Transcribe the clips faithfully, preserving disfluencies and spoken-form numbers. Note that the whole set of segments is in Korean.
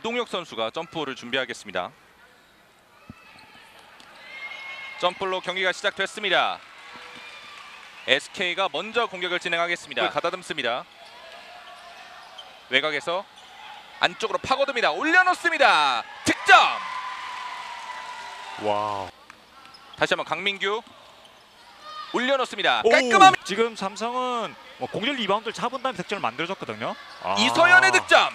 이동혁 선수가 점프를 준비하겠습니다. 점프로 경기가 시작됐습니다. 에스케이가 먼저 공격을 진행하겠습니다. 가다듬습니다. 외곽에서 안쪽으로 파고듭니다. 올려놓습니다. 득점! 와우. 다시 한번 강민규 올려놓습니다. 오, 깔끔함. 지금 삼성은 뭐 공격 리바운드를 잡은 다음에 득점을 만들어줬거든요. 아. 이서연의 득점.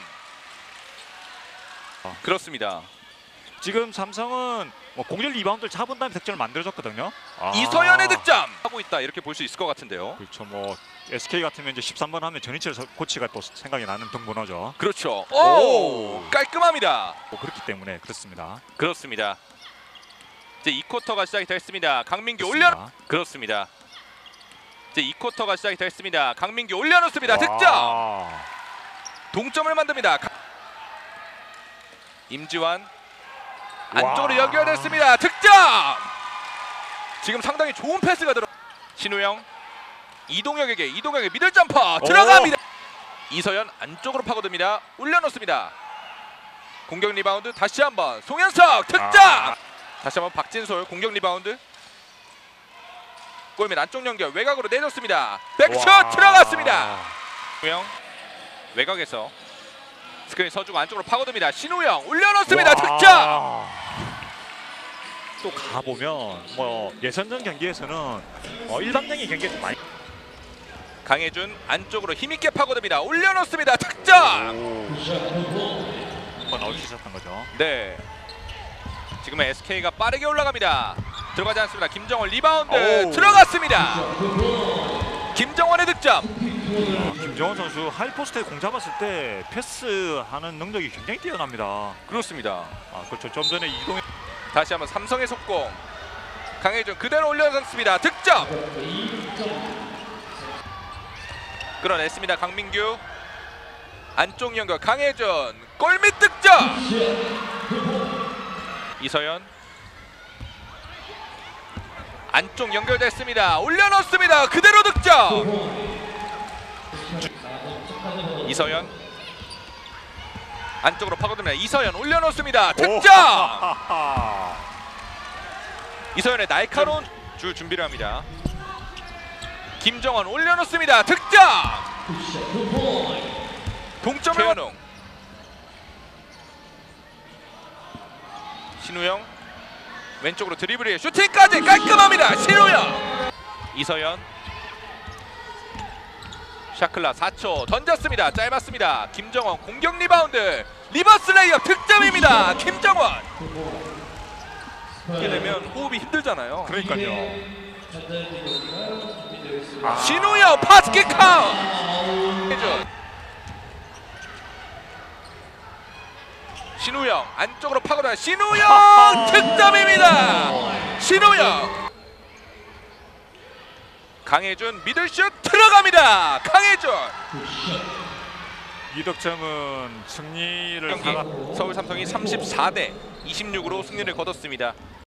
아. 그렇습니다. 지금 삼성은 뭐 공격 리바운드를 잡은 다음에 득점을 만들어줬거든요. 아. 이서연의 득점 하고 있다 이렇게 볼 수 있을 것 같은데요. 그렇죠. 뭐 에스케이 같으면 이제 십삼 번 하면 전희철 코치가 또 생각이 나는 등번호죠. 그렇죠. 오, 오. 깔끔합니다. 뭐 그렇기 때문에 그렇습니다. 그렇습니다. 이제 이 쿼터가 시작이 됐습니다. 강민규 그렇습니다. 올려 그렇습니다. 이제 이 쿼터가 시작이 됐습니다. 강민규 올려놓습니다. 와. 득점. 동점을 만듭니다. 임지환 안쪽으로 연결됐습니다. 득점. 지금 상당히 좋은 패스가 들어. 신우영 이동혁에게 이동혁의 미들 점퍼 들어갑니다. 오. 이서연 안쪽으로 파고듭니다. 올려놓습니다. 공격 리바운드 다시 한번 송현석 득점. 아. 다시 한번 박진솔 공격 리바운드. 골밑 안쪽 연결 외곽으로 내줬습니다. 백슛 들어갔습니다. 신우영 외곽에서 스크린 서주고 안쪽으로 파고듭니다. 신우영 올려놓습니다. 와. 득점. 또 가보면 뭐 예선전 경기에서는 어, 일방적인 경기에서 많이 강혜준 안쪽으로 힘있게 파고듭니다. 올려놓습니다. 득점. 한번 나올 수 있었던 거죠. 네. 지금 에스케이가 빠르게 올라갑니다. 들어가지 않습니다. 김정원 리바운드. 오. 들어갔습니다. 김정원의 득점. 아, 김정원 선수 하이포스트에 공 잡았을 때 패스하는 능력이 굉장히 뛰어납니다. 그렇습니다. 아 그렇죠. 좀 전에 이동현 다시 한번 삼성의 속공. 강혜준 그대로 올려놨습니다. 득점. 끌어냈습니다. 강민규 안쪽 연결 강혜준 골밑 득점. 이서연 안쪽 연결됐습니다. 올려놓습니다. 그대로 득점. 이서연 안쪽으로 파고듭니다. 이서연 올려놓습니다. 득점. 이서연의 날카로운 줄 준비를 합니다. 김정원 올려놓습니다. 득점. 동점을 완ung. 신우영 왼쪽으로 드리블이에요. 슈팅까지 깔끔합니다. 신우영. 이서연 샤클라 사 초 던졌습니다. 짧았습니다. 김정원 공격 리바운드 리버스 레이업 득점입니다. 김정원. 이렇게 되면 호흡이 힘들잖아요. 그러니까요. 아. 신우영 파스킥 카운트. 신우영 안쪽으로 파고다 신우영 득점입니다. 신우영. 강혜준 미들슛 들어갑니다. 강혜준. 이 득점은 승리를 경기 서울 삼성이 삼십사 대 이십육으로 승리를 거뒀습니다.